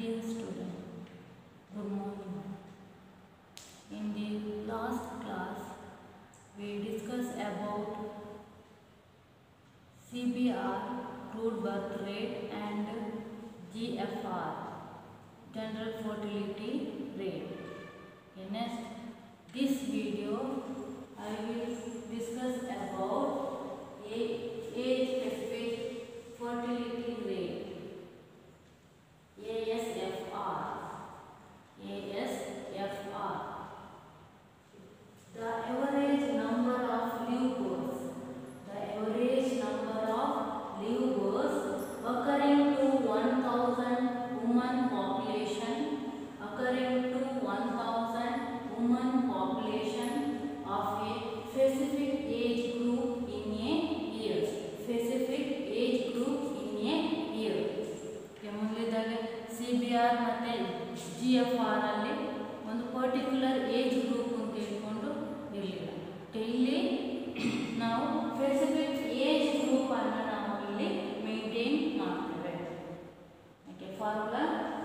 Dear student, good morning. In the last class, we discussed about CBR, crude birth rate, and GFR, general fertility rate. Okay, next, this video I will discuss about age-specific fertility rate. ASFR. ASFR. The average number of live births. The average number of live births occurring to 1,000 woman population. Occurring to 1,000 woman population of a specific age group in a year. Specific age group in a year. ಮೊದಲಿದಾಗೆ CBR ಮತ್ತು GFR ಅಲ್ಲಿ ಒಂದು particular age group ಅಂತ ಹೇಳ್ಕೊಂಡು ಇರಲಿಲ್ಲ. ಇಲ್ಲಿ ನಾವು specific age group ಅನ್ನು ನಾವು ಇಲ್ಲಿ ಮೇಂಟೈನ್ ಮಾಡ್ತೇವೆ. Okay, formula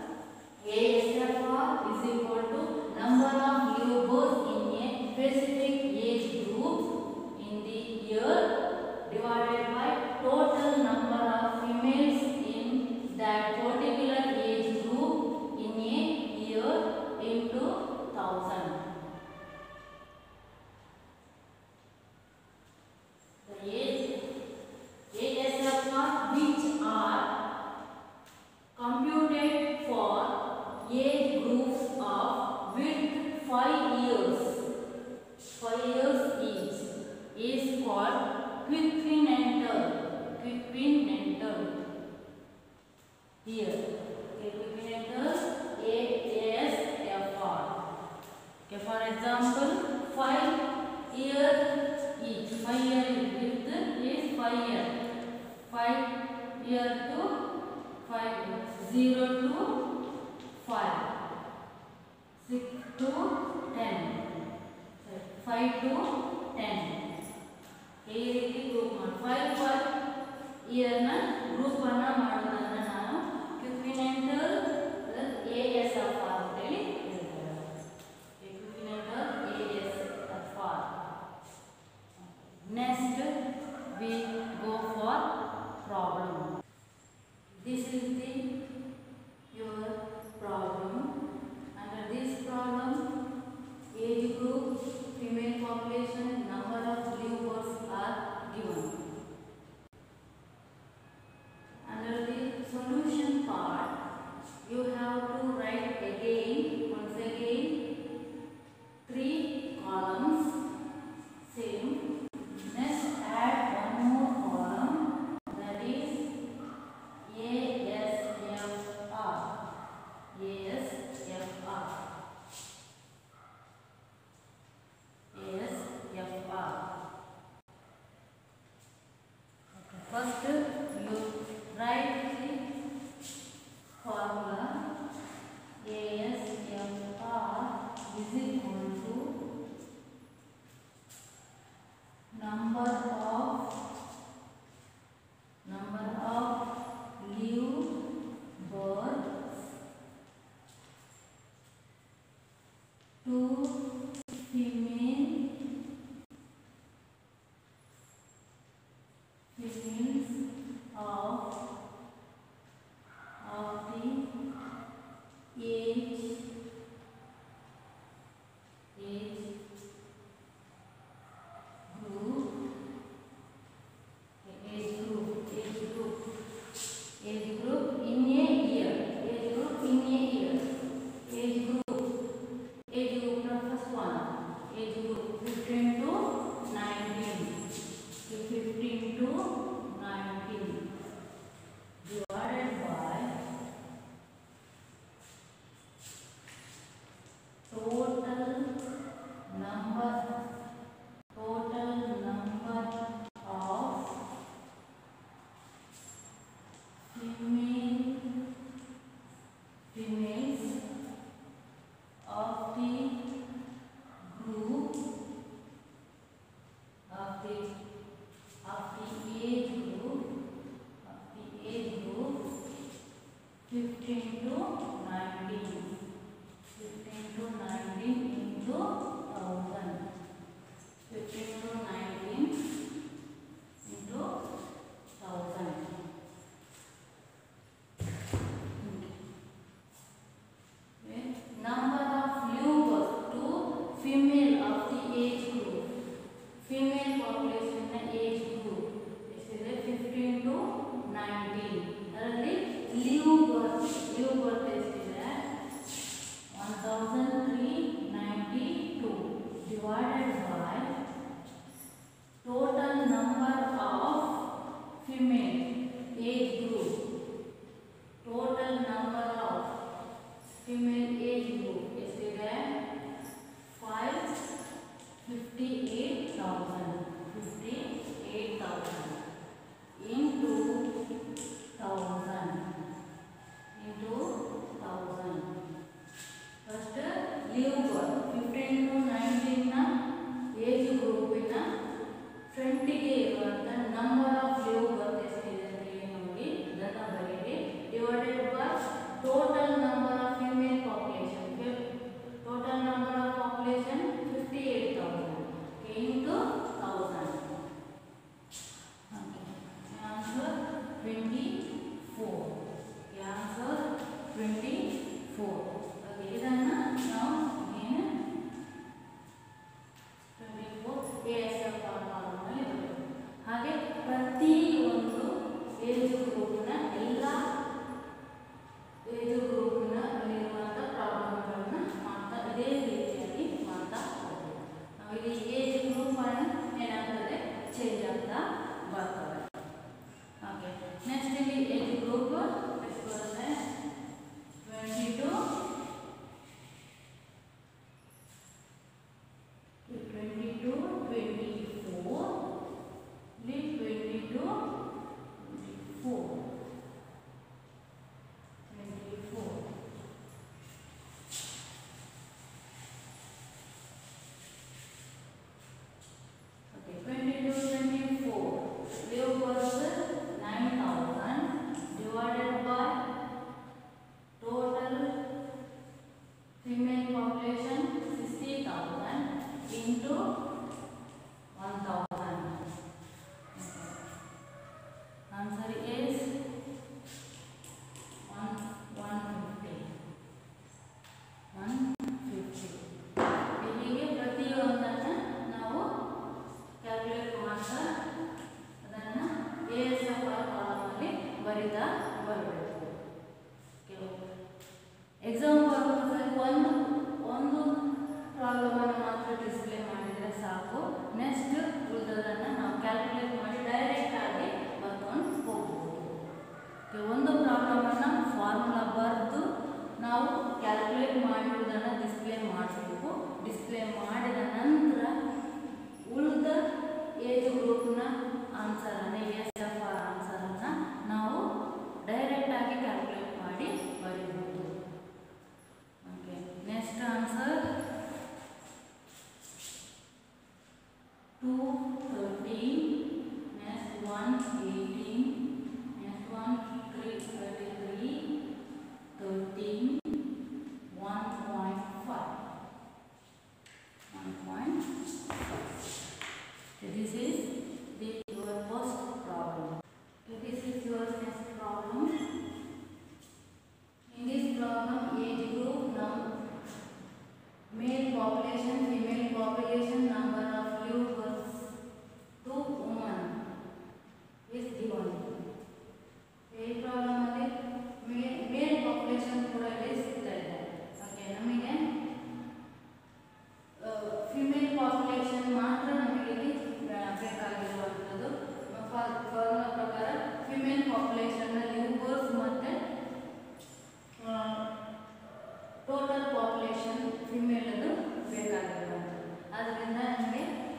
ASFR is equal to number of live births in a specific age group in the year divided by total number of females in that particular age group in a year into 1000. The ASFR which are computed for age groups of with 5 years each is called quinquennial. Here, quinquennial ASFR. Okay, for example, 5 years each. 5 year width is 5 year. 5 year to 5, 0 to 5, 6 to 10, 5 to 10. ಈ ರೀತಿ group ಮಾಡಿ 5 year ನ group ಅನ್ನ ಮಾಡೋದನ್ನ ನಾನು ಕ್ವಿನ್ಕ್ವಿನೆಂಟಲ್ ASFR ಅಂತ ಹೇಳಿ ಹೇಳ್ತೇವೆ. ಕ್ವಿನ್ಕ್ವಿನೆಂಟಲ್ ASFR. Next we go for problem. This is the your problem. Under this problem, age group, female population, number of live births are given. Under the solution part, you have to write once again 3 columns same. Next add one more column, that is ASFR. ASFR. First, you write the formula. ASFR is equal to number of live births to females of the age group in a year. Age group the first one. Age group 15 to 19. 15 to 19 divided by total number of females of the group of the age group 15 to 19. 15 to 19 into 1000. 15 to 19 into 1000. Number of live births to female of the age group. Female population age group ಎಷ್ಟಿದೆ 15 to 19. ಅದರಲ್ಲಿ live birth ಎಷ್ಟಿದೆ 1392 divided by total number of female age group. Total number of female age group ಎಷ್ಟಿದೆ 58,000 into 1000 into 1000. First live birth 15 to 19 ನ age ಗ್ರೂಪಿನ ಫ್ರಂಟಿಗೆ ಇರುವಂತ number of live birth ಎಷ್ಟಿದೆ ಅಂತ ಹೇಳಿ ನೋಡಿ ಇದನ್ನ ಬರೆಯಿರಿ divided by total number of female population. Total number of population 58,000 into 1000. Answer 24. Answer 24. Okay, ಇದನ್ನ ನಾವು ಏನು 24 ASF ಫಾರ್ಮುಲಾದಲ್ಲಿ ಬರೆಯೋದು. ಹಾಗೆ ಪ್ರತಿ ಒಂದು ಏಜ್ ಗ್ರೂಪ್ನ ಎಲ್ಲ ಏಜ್ ಗ್ರೂಪ್ನ ಅಲ್ಲಿರುವಂಥ ಪ್ರಾಬ್ಲಮ್ಗಳನ್ನ ಮಾಡ್ತಾ ಇದೇ ರೀತಿಯಾಗಿ ಮಾಡ್ತಾ ಹೋಗ್ತೀವಿ. ನಾವು ಇಲ್ಲಿ ಏಜ್ ಗ್ರೂಪ್ ಏನಾಗ್ತದೆ ಚೇಂಜ್ ಆಗ್ತಾ ಬರ್ತವೆ. ಓಕೆ, ನೆಕ್ಸ್ಟ್ ಇಲ್ಲಿ ಏಜ್ ಗ್ರೂಪ್ ಎಷ್ಟು ಬರುತ್ತೆ 22 24 ಇಲ್ಲಿ 22 24 okay 22 24 live births 9,000 divided by total female population 60,000 into 1,000. Answer is 150. ಹೀಗೆ ಪ್ರತಿಯೊಂದನ್ನು ನಾವು ಕ್ಯಾಲ್ಕುಲೇಟ್ ಮಾಡ್ತಾ ಅದನ್ನು ASF ಕಾಲಮಲ್ಲಿ ಬರಿತಾ ಬರಬೇಕು. ಎಕ್ಸಾಮ್ ಪರ್ಪಸಲ್ಲಿ ಒಂದು ಪ್ರಾಬ್ಲಮನ್ನು ಮಾತ್ರ ಡಿಸ್ಪ್ಲೇ ಮಾಡಿದರೆ ಸಾಕು. ನೆಕ್ಸ್ಟ್ ಉಳಿದದನ್ನು ನಾವು ಕ್ಯಾಲ್ಕುಲೇಟ್ ಮಾಡಿ ಡೈರೆಕ್ಟ್ ಆಗಿ ಬರ್ಕೊಂಡು ಹೋಗ್ಬೋದು. ಒಂದು ಪ್ರಾಬ್ಲಮನ್ನು ಫಾರ್ಮುಲಾ ಬರೆದು ನಾವು ಕ್ಯಾಲ್ಕುಲೇಟ್ ಮಾಡಿರೋದನ್ನು ಡಿಸ್ಪ್ಲೇ ಮಾಡಿಸಬೇಕು. ಡಿಸ್ಪ್ಲೇ ಮಾಡಿದ ನಂತರ ಉಳಿದ ಏಜ್ ಗ್ರೂಪ್ನ ಆನ್ಸರನ್ನು ASF ಆನ್ಸರನ್ನು ನಾವು ಡೈರೆಕ್ಟ್ ಆಗಿ ಕ್ಯಾಲ್ಕುಲೇಟ್ ಮಾಡಿ ಬರೀಬಹುದು. Okay, next answer 213, next one 18, next one 33, 13, 1.5. This is your first problem. This is your next problem. In this problem, age group, male population, female population, number of live births to women is given. ಈ problem ಅಲ್ಲಿ male population ಕೂಡ ಇಲ್ಲಿ ಸಿಗ್ತಾ ಇದೆ. Okay, ನಮಗೆ female population ಮಾತ್ರ ನಮಗೆ ಇಲ್ಲಿ ಬೇಕಾಗಿರುವಂಥದ್ದು. ಫಾರ್ಮುಲಾ ಪ್ರಕಾರ ಫಿಮೇಲ್ ಪಾಪ್ಯುಲೇಷನ್ ಲಿವ್ ಬರ್ತ್ಸ್ ಮತ್ತು ಟೋಟಲ್ ಪಾಪ್ಯುಲೇಷನ್ ಫಿಮೇಲ್ ಅದು ಬೇಕಾಗಿರುವಂಥದ್ದು. ಆದ್ದರಿಂದ ನಮಗೆ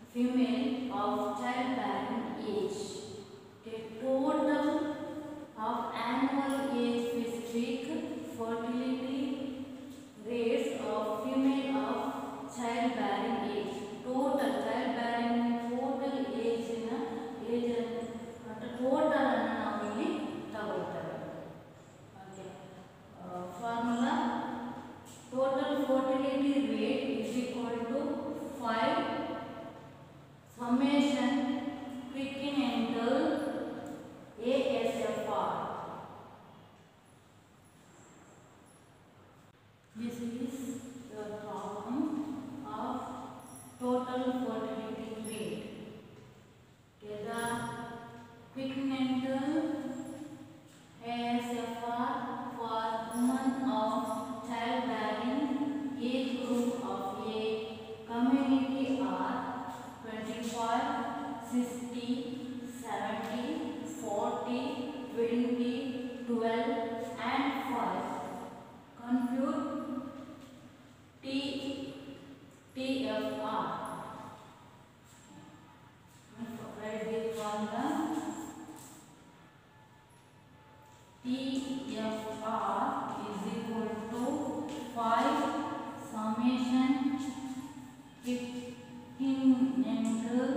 female of childbearing age. Okay, total of annual age-specific fertility rates of female of childbearing age. Total childbearing total age total ಅನ್ನು ನಾವು ಇಲ್ಲಿ ತಗೊಳ್ತೇವೆ. Okay. Formula: total fertility rate is equal to 5 summation quintilental ASFR. This is the problem of total fertility rate. The quintilental ASFR for women of childbearing age group of a community are 25, 60, 70, 40, 20, 12 and 5. Compute TFR. Write this formula. TFR is equal to 5 summation quintilental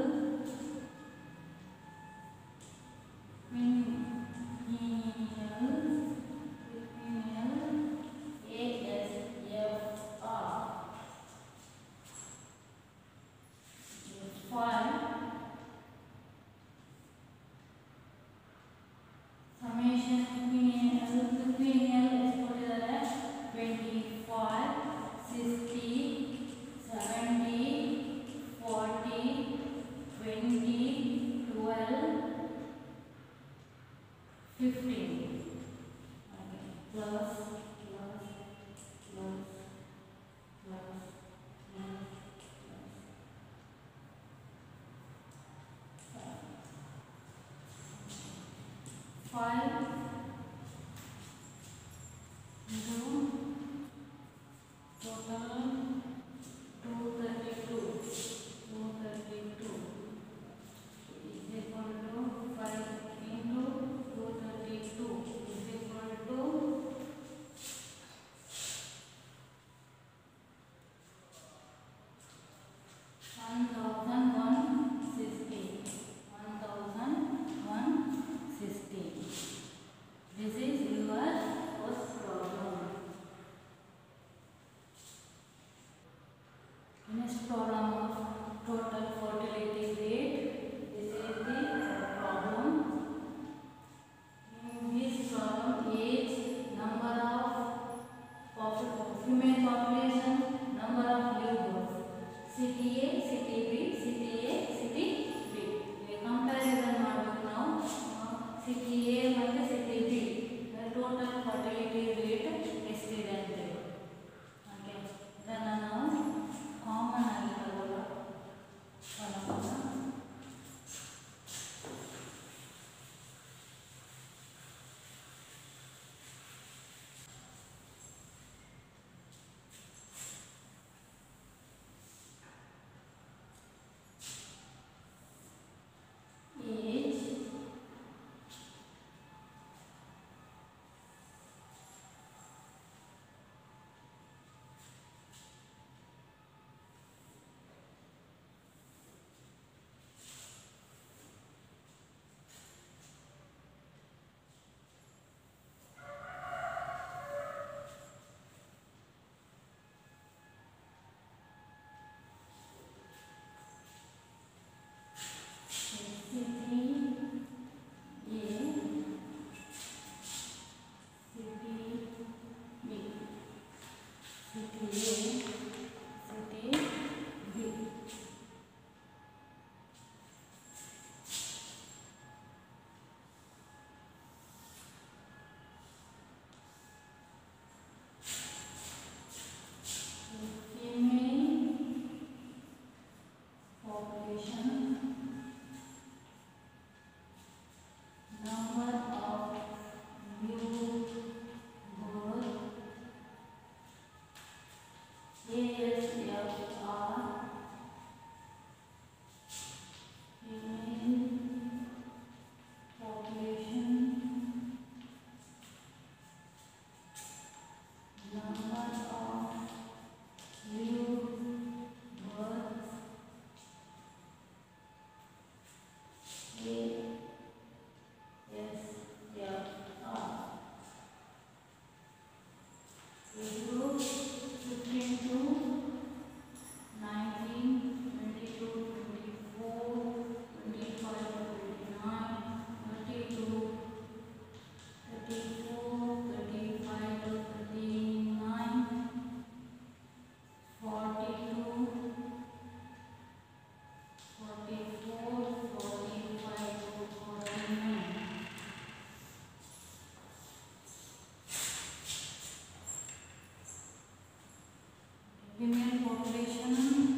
population.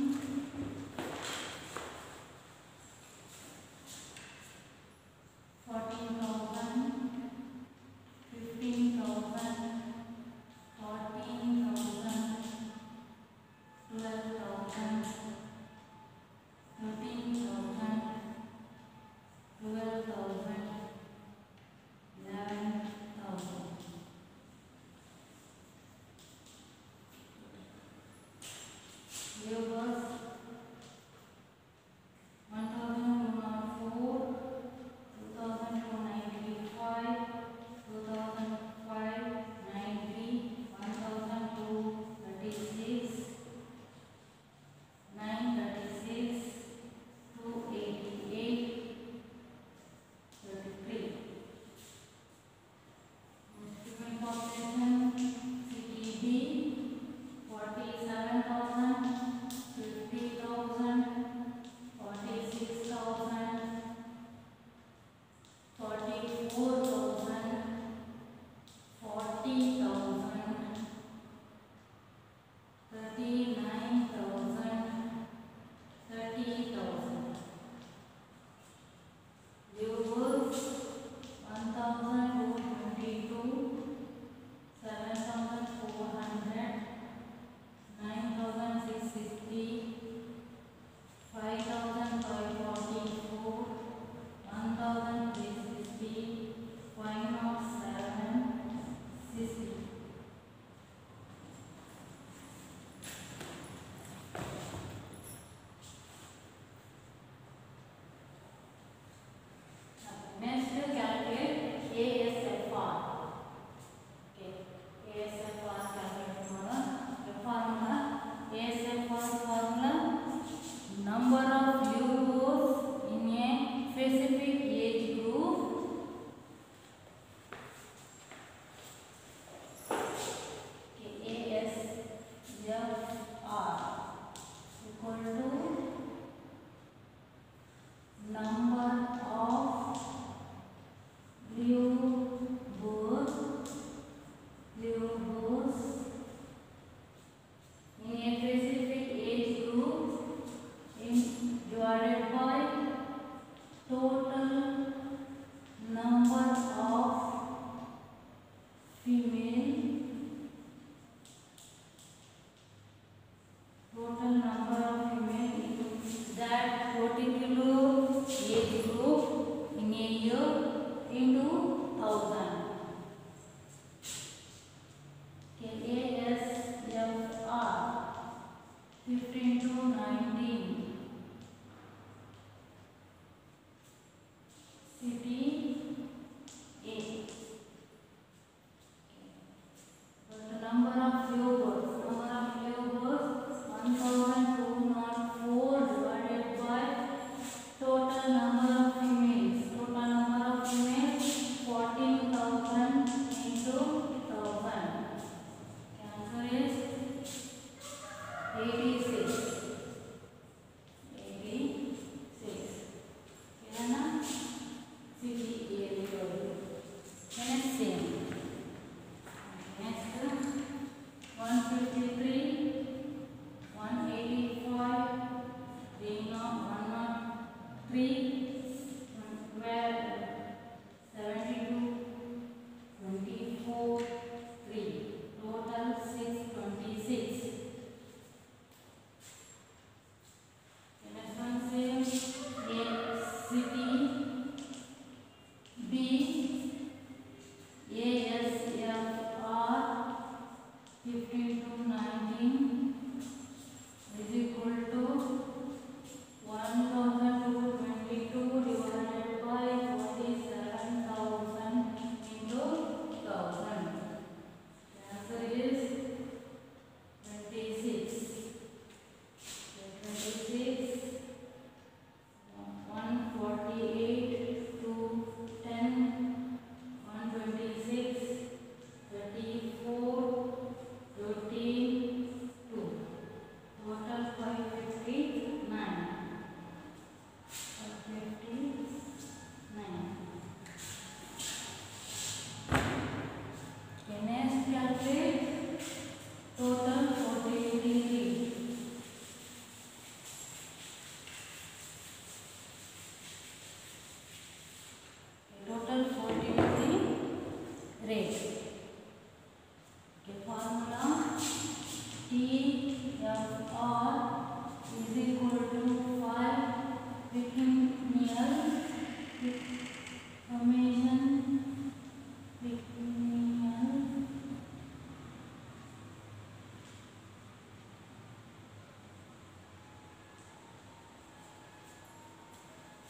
14,000, 15,000, 14,000, 12,000, 13,000, 12,000, 11,000. Viewers, 1,204, 2,295, 2,590, 1,236, 9,000,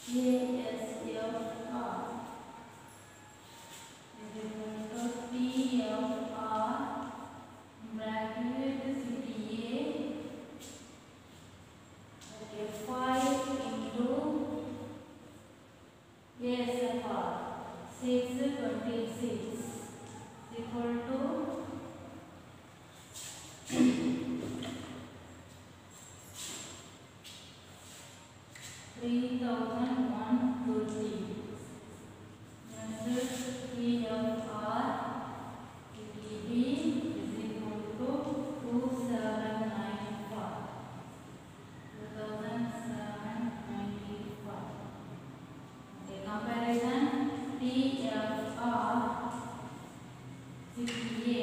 ASFR is equal to TFR bracket city A, okay, 5 into ASFR 626 is equal to 3130. Next TFR TB is equal to 2795. 2795. Okay, comparison TFR 60A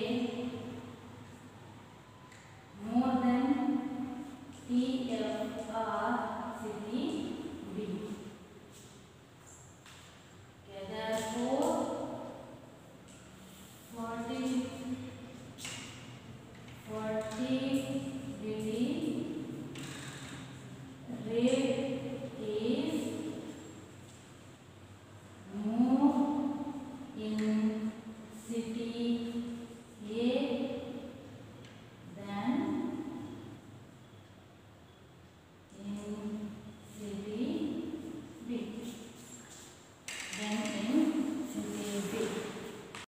more than TFR city B.